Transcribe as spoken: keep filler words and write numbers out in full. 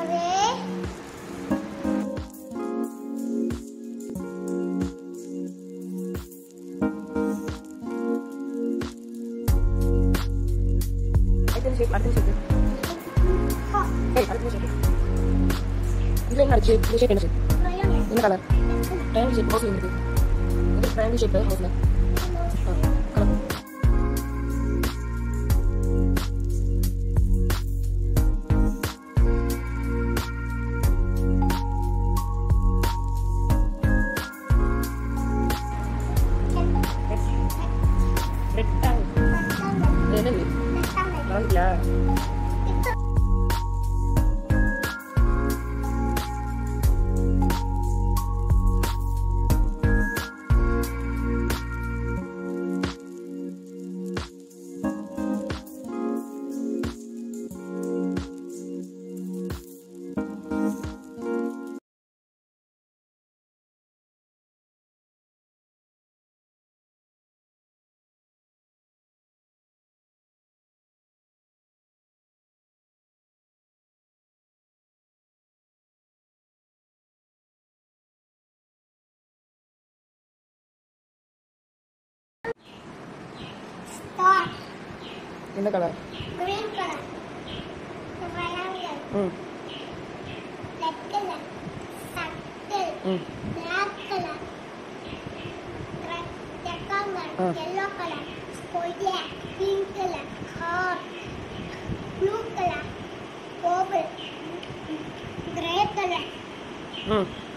shape, அடுத்த shape. Hey, அடுத்த shape. இதுல என்ன shape? இந்த shape என்ன shape? என்ன color? Triangle shape house இருக்கு. இது triangle shape houseல. color. Rectangle. Ini nih. Nanti ya. Star. என்ன கலர்? Green color. Triangle. ம். Red color. Circle. ம். Black color. Rectangle. Ah. Yellow color. Square. Pink color. Heart. Blue color. Oval. Grey color. ம்.